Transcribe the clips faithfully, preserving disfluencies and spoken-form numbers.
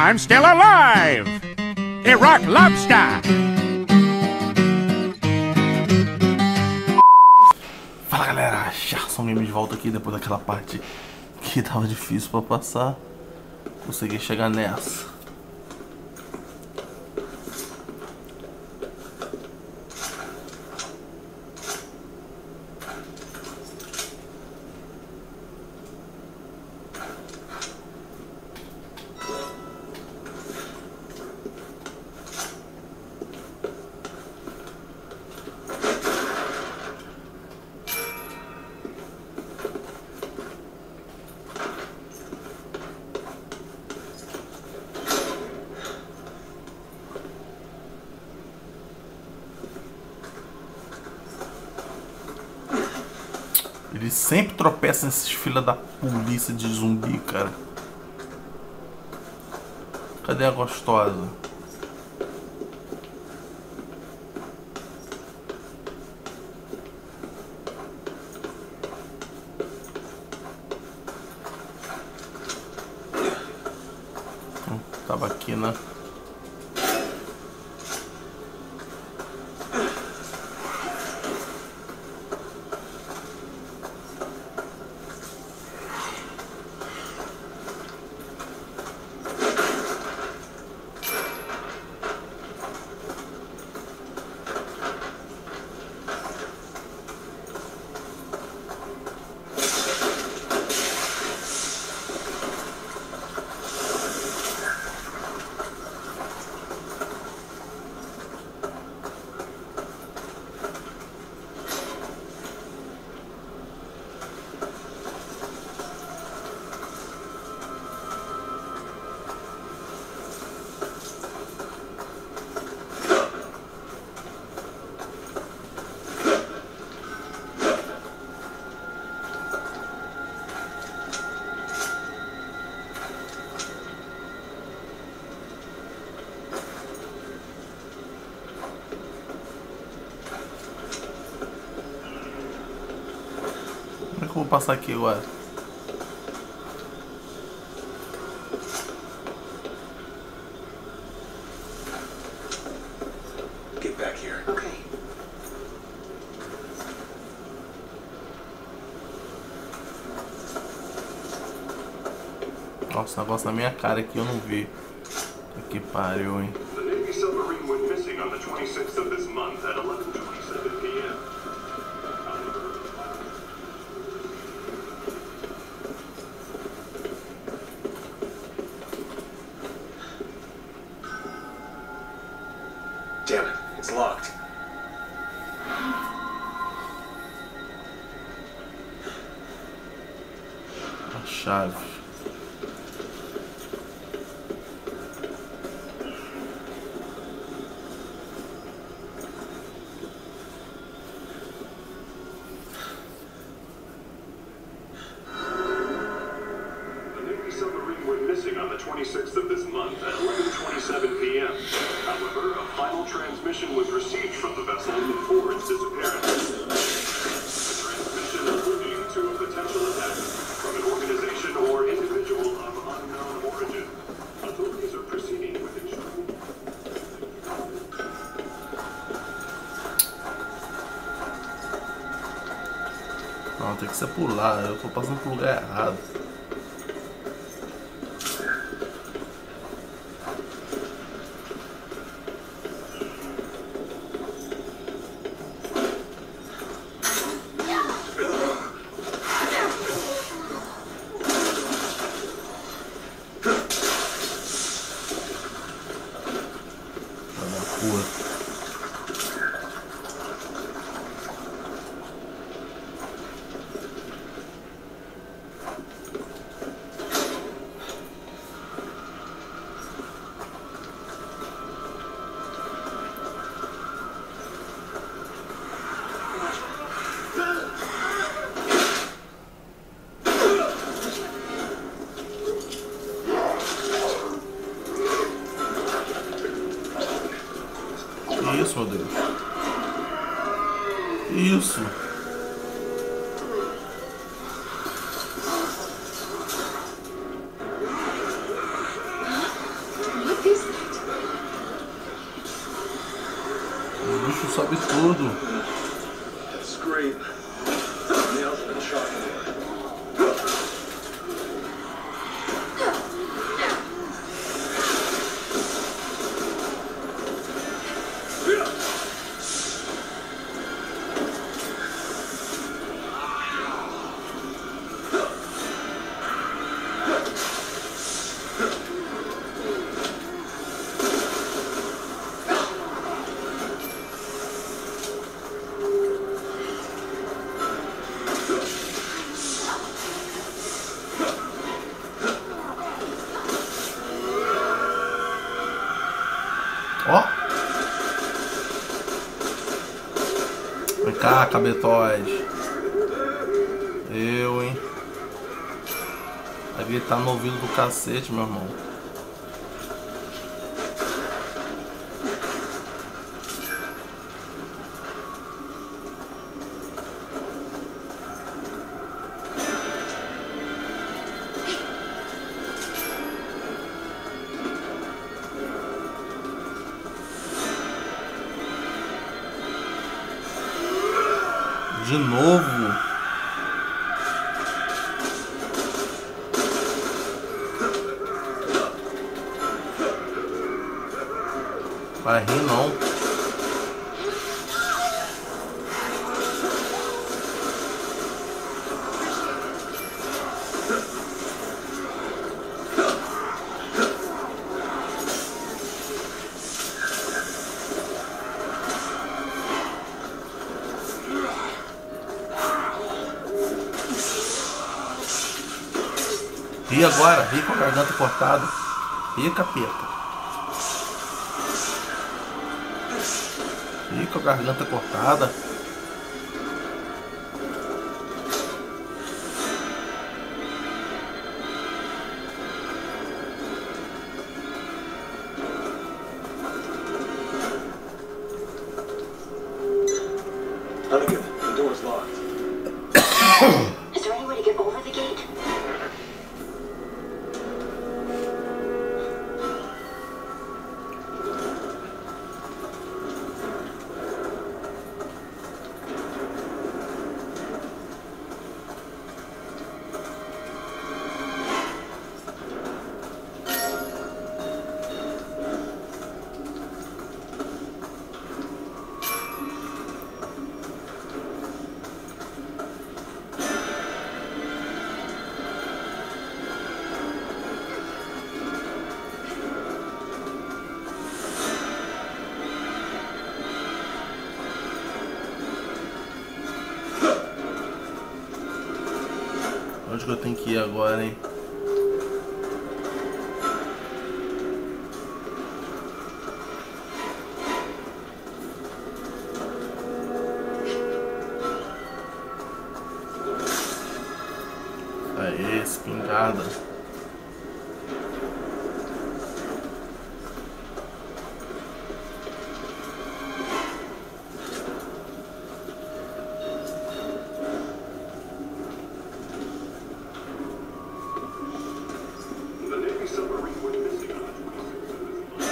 I'm still alive! Iraq Lobster! Fala galera, Charson Games de volta aqui depois daquela parte que tava difícil pra passar. Consegui chegar nessa. Eles sempre tropeçam nesses filha da polícia de zumbi, cara. Cadê a gostosa? Hum, tava aqui, né? Como é que eu vou passar aqui agora? Get back here. Okay. Nossa, negócio na minha cara aqui eu não vi. Que pariu, hein? The Navy submarine went missing on the twenty-sixth of this month at eleven twenty-seven p m Damn it, it's locked. A chave. On the twenty-sixth of this month at eleven twenty-seven p m However, a final transmission was received from the vessel before its disappearance. The transmission alluding to a potential attack from an organization or individual of unknown origin. Authorities are proceeding with ensuring. Não, tem que ser pular, eu tô passando pro lugar errado. creep. Nails and chalkboard. Ó. Vem cá, cabetóide. Eu, hein. Vai gritar no ouvido do cacete, meu irmão. De novo. Vai rir não. Ri agora, ri com a garganta cortada. Ri, capeta. Ri com a garganta cortada. Hunnigan, the door's locked. Is there any way to get over the gate? Onde que eu tenho que ir agora, hein? Aê, espingarda. The Navy submarine went missing on the twenty-sixth of this month.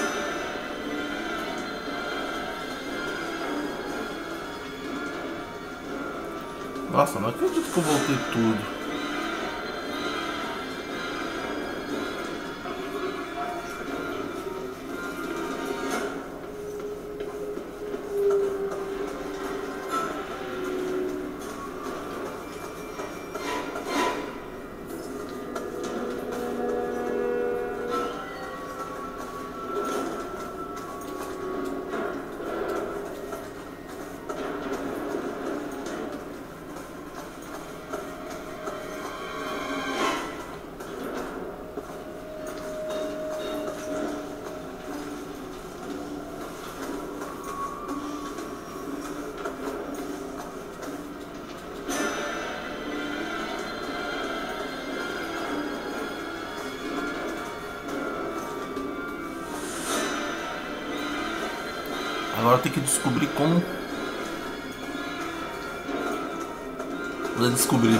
Nossa, não acredito que eu voltei tudo. Agora tem que descobrir como. Vou descobrir.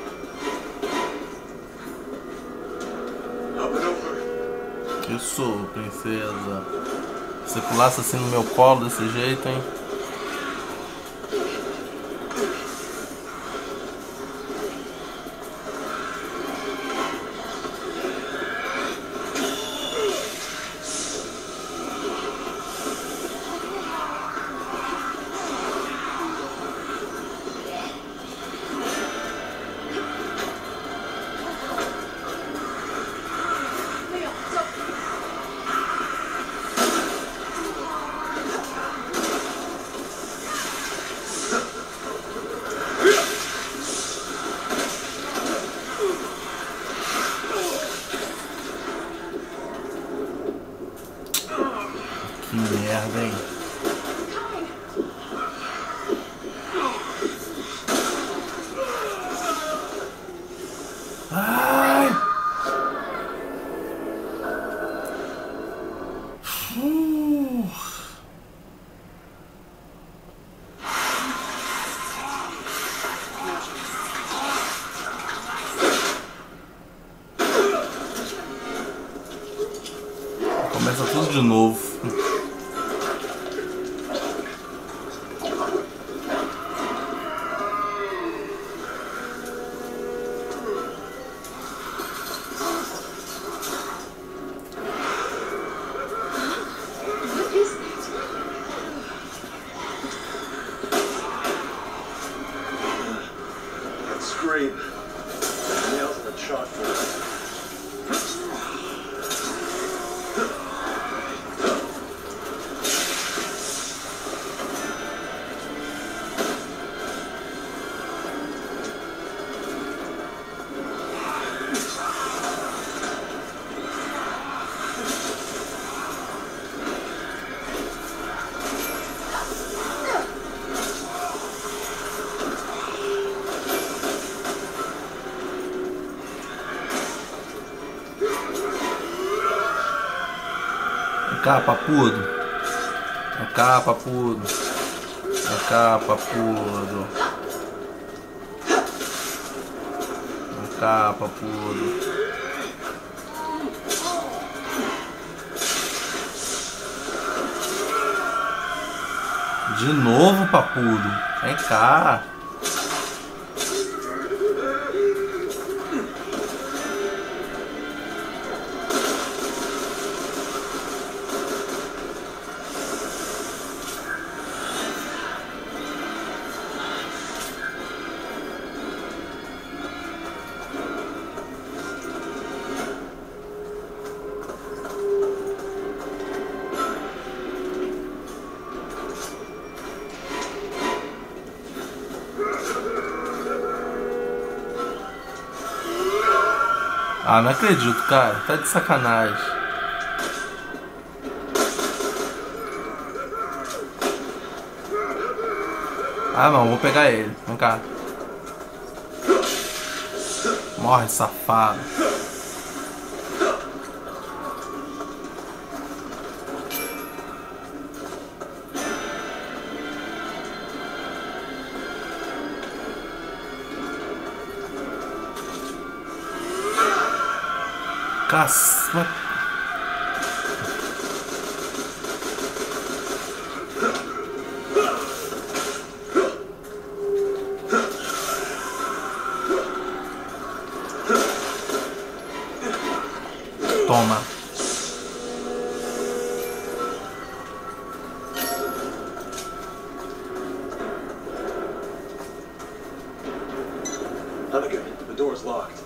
Up and over. Isso, princesa. Se você pulasse assim no meu colo desse jeito, hein? Que merda, hein? Ai! Uh. Começa tudo de novo. Scream. Nails on the chalkboard. Vem cá, papudo. Vem cá, papudo. Vem cá, papudo. Vem cá, papudo. De novo, papudo. Vem cá. Ah, não acredito, cara. Tá de sacanagem. Ah, não. Vou pegar ele. Vem cá. Morre, safado. Caça. Toma. Hunnigan, the door's locked.